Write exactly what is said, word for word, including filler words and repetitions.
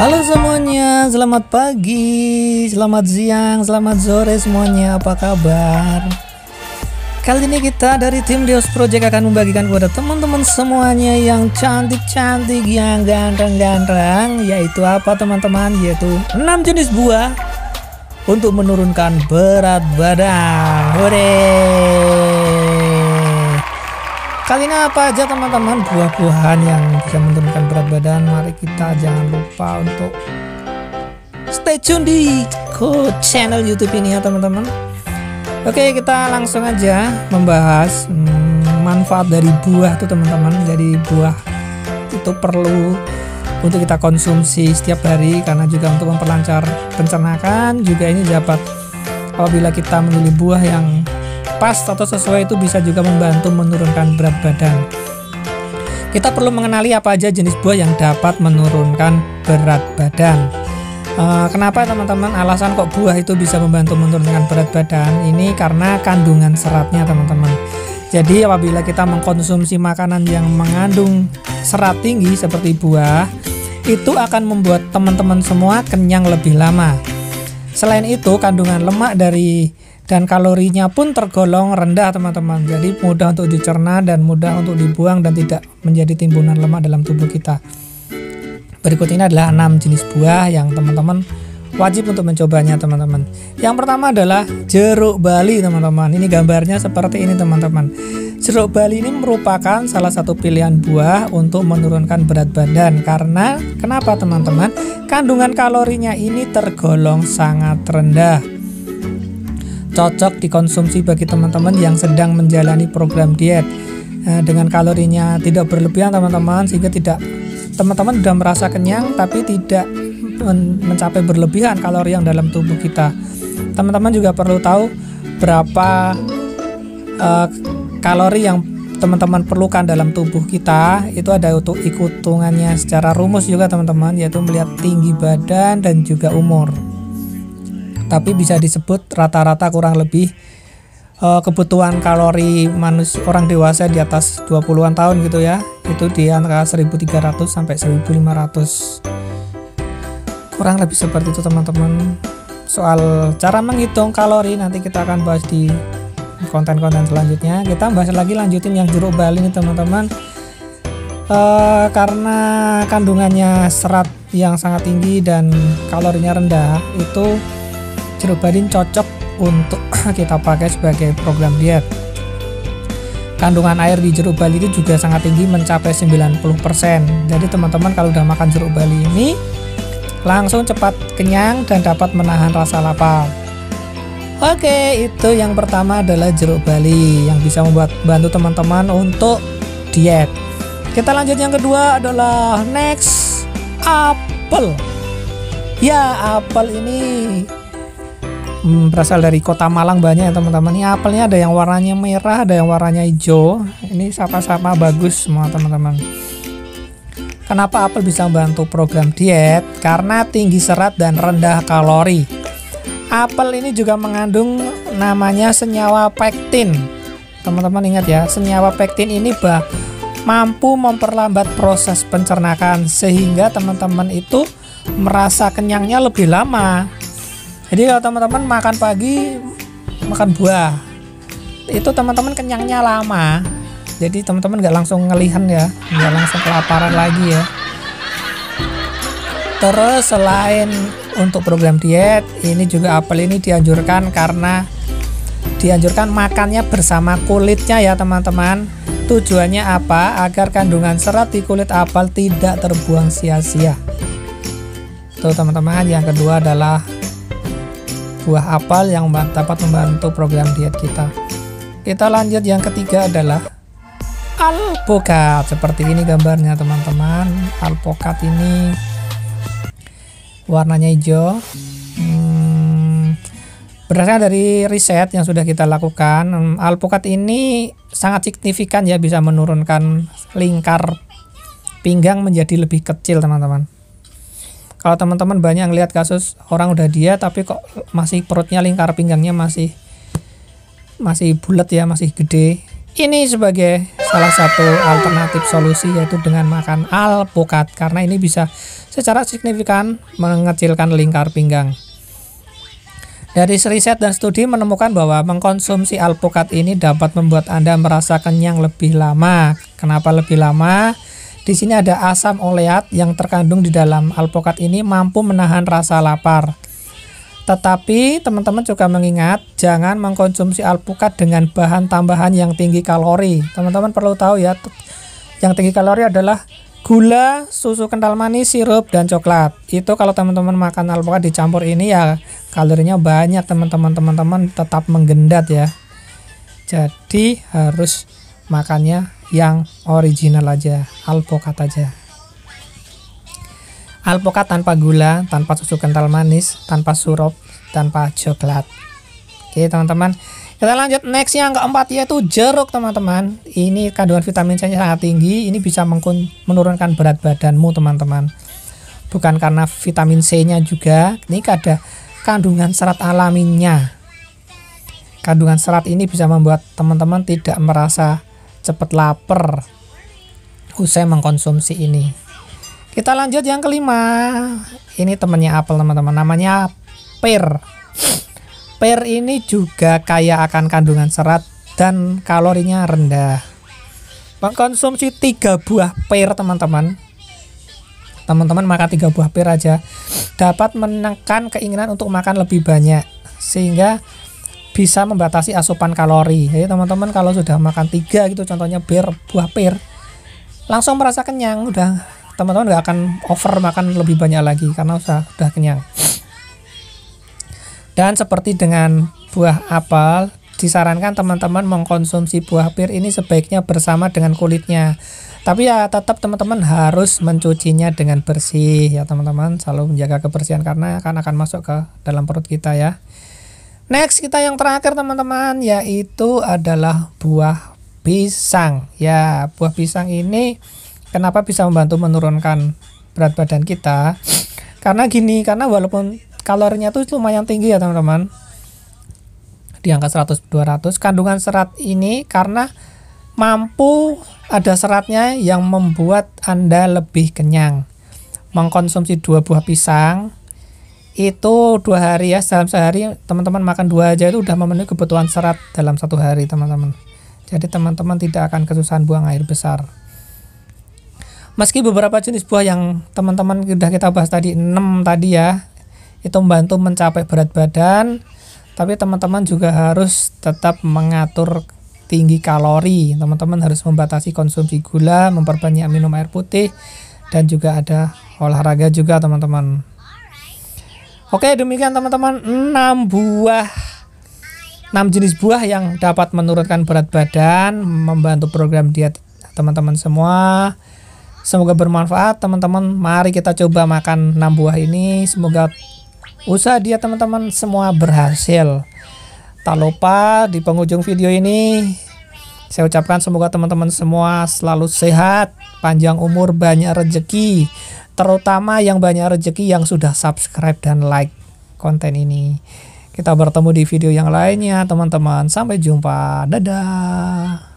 Halo semuanya, selamat pagi, selamat siang, selamat sore semuanya, apa kabar? Kali ini kita dari tim Deos Project akan membagikan kepada teman-teman semuanya yang cantik-cantik, yang ganteng-ganteng, yaitu apa teman-teman? Yaitu enam jenis buah untuk menurunkan berat badan. Hore! Kali ini apa aja teman-teman buah-buahan yang bisa menurunkan berat badan? Mari kita jangan lupa untuk stay tune di Code channel YouTube ini ya teman-teman. Oke, kita langsung aja membahas hmm, manfaat dari buah tuh teman-teman. Jadi buah itu perlu untuk kita konsumsi setiap hari karena juga untuk memperlancar pencernaan. Juga ini dapat apabila kita memilih buah yang pas atau sesuai itu bisa juga membantu menurunkan berat badan. Kita perlu mengenali apa aja jenis buah yang dapat menurunkan berat badan. E, kenapa teman-teman alasan kok buah itu bisa membantu menurunkan berat badan? Ini karena kandungan seratnya teman-teman. Jadi apabila kita mengkonsumsi makanan yang mengandung serat tinggi seperti buah, itu akan membuat teman-teman semua kenyang lebih lama. Selain itu kandungan lemak dari dan kalorinya pun tergolong rendah teman-teman, jadi mudah untuk dicerna dan mudah untuk dibuang dan tidak menjadi timbunan lemak dalam tubuh kita. Berikut ini adalah enam jenis buah yang teman-teman wajib untuk mencobanya teman-teman. Yang pertama adalah jeruk bali teman-teman. Ini gambarnya seperti ini teman-teman. Jeruk bali ini merupakan salah satu pilihan buah untuk menurunkan berat badan. Karena kenapa teman-teman? Kandungan kalorinya ini tergolong sangat rendah, cocok dikonsumsi bagi teman-teman yang sedang menjalani program diet. Nah, dengan kalorinya tidak berlebihan teman-teman, sehingga tidak teman-teman sudah merasa kenyang tapi tidak men mencapai berlebihan kalori yang dalam tubuh kita. Teman-teman juga perlu tahu berapa uh, kalori yang teman-teman perlukan dalam tubuh kita. Itu ada untuk hitungannya secara rumus juga teman-teman, yaitu melihat tinggi badan dan juga umur. Tapi bisa disebut rata-rata kurang lebih uh, kebutuhan kalori manusia orang dewasa di atas dua puluhan tahun gitu ya, itu di antara seribu tiga ratus sampai seribu lima ratus, kurang lebih seperti itu teman-teman. Soal cara menghitung kalori nanti kita akan bahas di konten-konten selanjutnya. Kita bahas lagi lanjutin yang jeruk bali ini teman-teman. Uh, karena kandungannya serat yang sangat tinggi dan kalorinya rendah, itu jeruk bali cocok untuk kita pakai sebagai program diet. Kandungan air di jeruk bali itu juga sangat tinggi, mencapai sembilan puluh persen. Jadi teman-teman kalau udah makan jeruk bali ini langsung cepat kenyang dan dapat menahan rasa lapar. Oke, itu yang pertama adalah jeruk bali yang bisa membuat bantu teman-teman untuk diet. Kita lanjut yang kedua adalah next, apel. Ya, apel ini Hmm, berasal dari kota Malang banyak ya teman-teman. Ini apelnya ada yang warnanya merah, ada yang warnanya hijau. Ini sama-sama bagus semua teman-teman. Kenapa apel bisa membantu program diet? Karena tinggi serat dan rendah kalori. Apel ini juga mengandung namanya senyawa pektin. Teman-teman ingat ya, senyawa pektin ini bah mampu memperlambat proses pencernaan sehingga teman-teman itu merasa kenyangnya lebih lama. Jadi kalau teman-teman makan pagi, makan buah, itu teman-teman kenyangnya lama. Jadi teman-teman nggak langsung ngelihan ya, nggak langsung kelaparan lagi ya. Terus selain untuk program diet, ini juga apel ini dianjurkan karena dianjurkan makannya bersama kulitnya ya teman-teman. Tujuannya apa? Agar kandungan serat di kulit apel tidak terbuang sia-sia. Tuh teman-teman, yang kedua adalah buah apel yang dapat membantu program diet kita. Kita lanjut yang ketiga adalah alpukat. Seperti ini gambarnya teman-teman. Alpukat ini warnanya hijau. Hmm, berdasarkan dari riset yang sudah kita lakukan, alpukat ini sangat signifikan ya, bisa menurunkan lingkar pinggang menjadi lebih kecil teman-teman. Kalau teman-teman banyak ngelihat kasus orang udah diet tapi kok masih perutnya, lingkar pinggangnya masih masih bulat ya, masih gede. Ini sebagai salah satu alternatif solusi yaitu dengan makan alpukat, karena ini bisa secara signifikan mengecilkan lingkar pinggang. Dari riset dan studi menemukan bahwa mengkonsumsi alpukat ini dapat membuat Anda merasa kenyang lebih lama. Kenapa lebih lama? Di sini ada asam oleat yang terkandung di dalam alpukat ini mampu menahan rasa lapar. Tetapi teman-teman juga mengingat jangan mengkonsumsi alpukat dengan bahan tambahan yang tinggi kalori. Teman-teman perlu tahu ya, yang tinggi kalori adalah gula, susu kental manis, sirup, dan coklat. Itu kalau teman-teman makan alpukat dicampur ini ya kalorinya banyak teman-teman. Teman-teman tetap menggendat ya. Jadi harus makannya yang original aja, alpukat aja. Alpukat tanpa gula, tanpa susu kental manis, tanpa sirup, tanpa coklat. Oke teman-teman, kita lanjut next yang keempat yaitu jeruk teman-teman. Ini kandungan vitamin C nya sangat tinggi. Ini bisa menurunkan berat badanmu teman-teman. Bukan karena vitamin C nya juga, ini ada kandungan serat alaminya. Kandungan serat ini bisa membuat teman-teman tidak merasa cepat lapar usai mengkonsumsi ini. Kita lanjut yang kelima. Ini temannya apel teman-teman, namanya pir. Pir ini juga kaya akan kandungan serat dan kalorinya rendah. Mengkonsumsi tiga buah pir teman-teman. Teman-teman makan tiga buah pir aja dapat menekan keinginan untuk makan lebih banyak, sehingga bisa membatasi asupan kalori. Jadi teman-teman kalau sudah makan tiga gitu, contohnya bir buah pir, langsung merasa kenyang, udah teman-teman nggak akan over makan lebih banyak lagi karena sudah, sudah kenyang. Dan seperti dengan buah apel, disarankan teman-teman mengkonsumsi buah pir ini sebaiknya bersama dengan kulitnya. Tapi ya tetap teman-teman harus mencucinya dengan bersih ya teman-teman. Selalu menjaga kebersihan karena akan akan masuk ke dalam perut kita ya. Next kita yang terakhir teman-teman, yaitu adalah buah pisang. Ya, buah pisang ini kenapa bisa membantu menurunkan berat badan kita? Karena gini, karena walaupun kalorinya tuh lumayan tinggi ya teman-teman, di angka seratus dua ratus, kandungan serat ini karena mampu ada seratnya yang membuat Anda lebih kenyang. Mengkonsumsi dua buah pisang itu dua hari ya, dalam sehari teman-teman makan dua aja itu udah memenuhi kebutuhan serat dalam satu hari teman-teman. Jadi teman-teman tidak akan kesusahan buang air besar. Meski beberapa jenis buah yang teman-teman sudah kita bahas tadi, enam tadi ya, itu membantu mencapai berat badan, tapi teman-teman juga harus tetap mengatur tinggi kalori. Teman-teman harus membatasi konsumsi gula, memperbanyak minum air putih, dan juga ada olahraga juga teman-teman. Oke, demikian teman-teman, enam buah enam jenis buah yang dapat menurunkan berat badan, membantu program diet teman-teman semua. Semoga bermanfaat teman-teman. Mari kita coba makan enam buah ini. Semoga usaha diet teman-teman semua berhasil. Tak lupa di penghujung video ini saya ucapkan semoga teman-teman semua selalu sehat, panjang umur, banyak rezeki. Terutama yang banyak rezeki yang sudah subscribe dan like konten ini. Kita bertemu di video yang lainnya teman-teman. Sampai jumpa. Dadah.